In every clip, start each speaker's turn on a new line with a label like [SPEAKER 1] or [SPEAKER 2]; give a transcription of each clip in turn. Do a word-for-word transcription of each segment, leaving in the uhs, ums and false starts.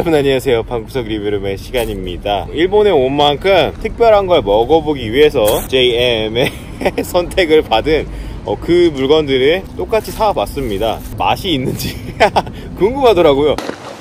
[SPEAKER 1] 여러분 안녕하세요. 방구석 리뷰룸의 시간입니다. 일본에 온 만큼 특별한 걸 먹어보기 위해서 제이엠의 선택을 받은 어, 그 물건들을 똑같이 사와봤습니다. 맛이 있는지 궁금하더라고요.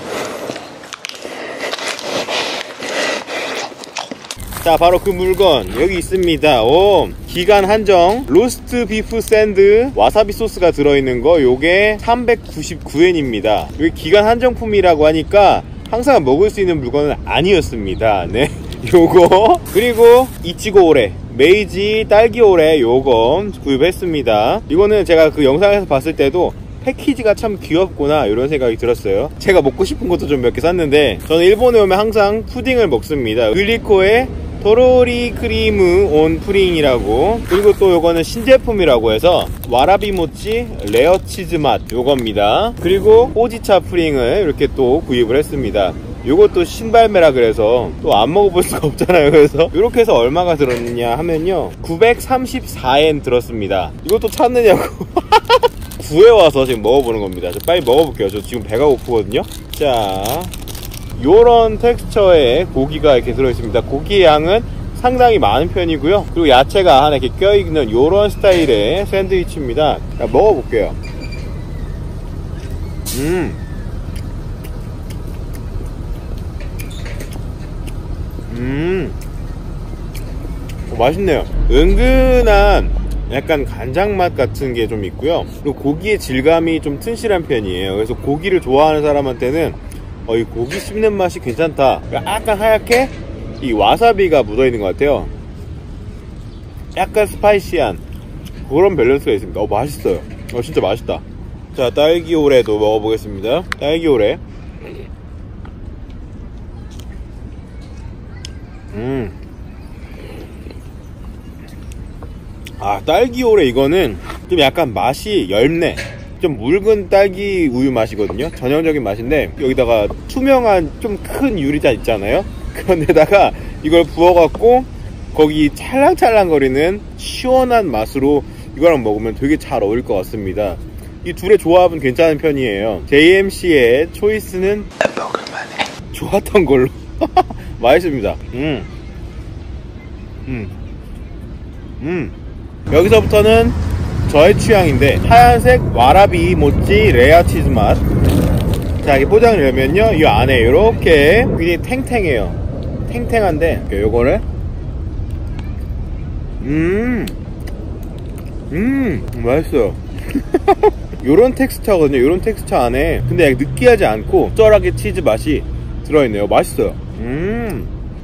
[SPEAKER 1] 자, 바로 그 물건 여기 있습니다. 오, 기간 한정 로스트 비프 샌드 와사비 소스가 들어있는 거, 요게 삼백구십구 엔입니다 여기 기간 한정품이라고 하니까 항상 먹을 수 있는 물건은 아니었습니다. 네, 요거 그리고 이치고 오레 메이지 딸기 오레 요거 구입했습니다. 이거는 제가 그 영상에서 봤을 때도 패키지가 참 귀엽구나 이런 생각이 들었어요. 제가 먹고 싶은 것도 좀 몇 개 샀는데, 저는 일본에 오면 항상 푸딩을 먹습니다. 글리코의 토로리 크리무 온 푸딩이라고, 그리고 또 요거는 신제품이라고 해서 와라비 모찌 레어 치즈 맛 요겁니다. 그리고 호지차 푸딩을 이렇게 또 구입을 했습니다. 요것도 신발매라 그래서 또 안 먹어볼 수가 없잖아요. 그래서 이렇게 해서 얼마가 들었느냐 하면요, 구백삼십사 엔 들었습니다. 이것도 찾느냐고 구해와서 지금 먹어보는 겁니다. 빨리 먹어볼게요. 저 지금 배가 고프거든요. 자, 요런 텍스처의 고기가 이렇게 들어있습니다. 고기의 양은 상당히 많은 편이고요. 그리고 야채가 하나 이렇게 껴있는 요런 스타일의 샌드위치입니다. 자, 먹어볼게요. 음, 음, 어, 맛있네요. 은근한 약간 간장 맛 같은 게 좀 있고요. 그리고 고기의 질감이 좀 튼실한 편이에요. 그래서 고기를 좋아하는 사람한테는 어, 이 고기 씹는 맛이 괜찮다. 약간 하얗게 이 와사비가 묻어 있는 것 같아요. 약간 스파이시한 그런 밸런스가 있습니다. 어, 맛있어요. 어, 진짜 맛있다. 자, 딸기 오레도 먹어보겠습니다. 딸기 오레. 음. 아, 딸기 오레 이거는 좀 약간 맛이 엷네. 좀 묽은 딸기 우유 맛이거든요. 전형적인 맛인데, 여기다가 투명한 좀 큰 유리잔 있잖아요. 그런데다가 이걸 부어갖고 거기 찰랑찰랑거리는 시원한 맛으로 이거랑 먹으면 되게 잘 어울릴 것 같습니다. 이 둘의 조합은 괜찮은 편이에요. 제이엠씨의 초이스는 먹을만해. 좋았던 걸로 맛있습니다. 음, 음, 음. 여기서부터는 저의 취향인데, 하얀색 와라비 모찌 레아 치즈 맛. 자, 이 포장을 열면요, 이 안에 이렇게 굉장히 탱탱해요. 탱탱한데 요거를 음, 음, 맛있어요. 요런 텍스처거든요. 요런 텍스처 안에 근데 느끼하지 않고 쩔하게 치즈 맛이 들어있네요. 맛있어요. 음,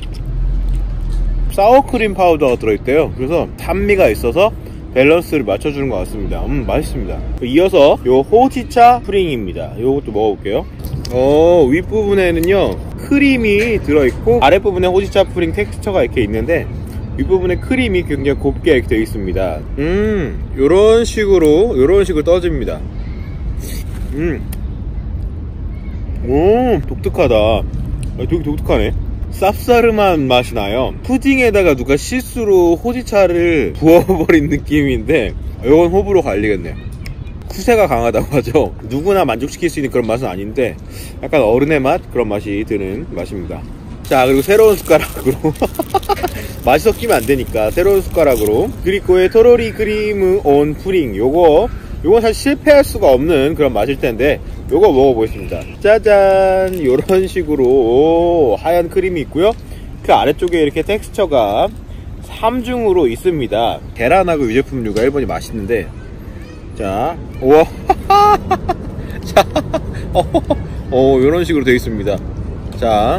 [SPEAKER 1] 사워크림 파우더가 들어있대요. 그래서 산미가 있어서 밸런스를 맞춰주는 것 같습니다. 음, 맛있습니다. 이어서 요 호지차 푸딩입니다. 요것도 먹어볼게요. 어, 윗부분에는요 크림이 들어있고, 아랫부분에 호지차 푸딩 텍스처가 이렇게 있는데, 윗부분에 크림이 굉장히 곱게 이렇게 되어 있습니다. 음, 요런 식으로 요런 식으로 떠집니다. 음, 오, 독특하다. 되게 독특하네. 쌉싸름한 맛이 나요. 푸딩에다가 누가 실수로 호지차를 부어버린 느낌인데, 이건 호불호 갈리겠네요. 쿠세가 강하다고 하죠. 누구나 만족시킬 수 있는 그런 맛은 아닌데, 약간 어른의 맛? 그런 맛이 드는 맛입니다. 자, 그리고 새로운 숟가락으로 맛이 섞이면 안 되니까 새로운 숟가락으로 그리코의 토로리 크리무 온 푸딩, 요거 요건 사실 실패할 수가 없는 그런 맛일 텐데, 요거 먹어보겠습니다. 짜잔, 요런 식으로 오, 하얀 크림이 있고요. 그 아래쪽에 이렇게 텍스처가 삼중으로 있습니다. 계란하고 유제품류가 일본이 맛있는데, 자, 우와 자, 어, 어, 요런 식으로 되어 있습니다. 자,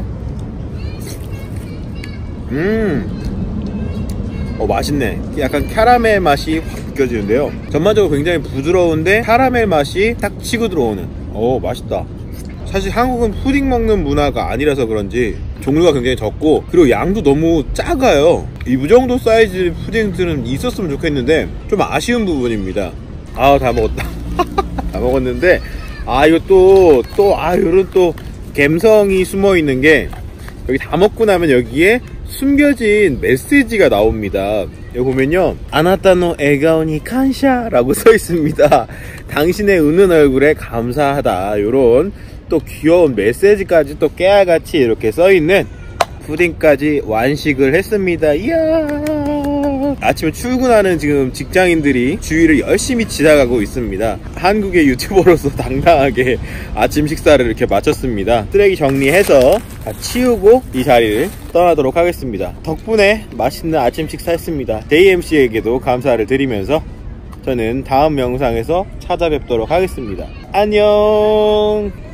[SPEAKER 1] 음, 어, 맛있네. 약간 캐러멜 맛이 확 느껴지는데요. 전반적으로 굉장히 부드러운데 캐러멜 맛이 딱 치고 들어오는, 오, 맛있다. 사실 한국은 푸딩 먹는 문화가 아니라서 그런지 종류가 굉장히 적고, 그리고 양도 너무 작아요. 이 정도 사이즈 푸딩들은 있었으면 좋겠는데 좀 아쉬운 부분입니다. 아, 다 먹었다. 다 먹었는데, 아, 이거 또, 또, 아, 요런 또 갬성이 숨어 있는 게, 여기 다 먹고 나면 여기에 숨겨진 메시지가 나옵니다. 여기 보면요, 아나타노 에가오니 칸샤 라고 써 있습니다. 당신의 웃는 얼굴에 감사하다, 요런 또 귀여운 메시지까지 또 깨알같이 이렇게 써있는 푸딩까지 완식을 했습니다. 이야, 아침에 출근하는 지금 직장인들이 주위를 열심히 지나가고 있습니다. 한국의 유튜버로서 당당하게 아침 식사를 이렇게 마쳤습니다. 쓰레기 정리해서 다 치우고 이 자리를 떠나도록 하겠습니다. 덕분에 맛있는 아침 식사했습니다. 제이엠씨에게도 감사를 드리면서 저는 다음 영상에서 찾아뵙도록 하겠습니다. 안녕.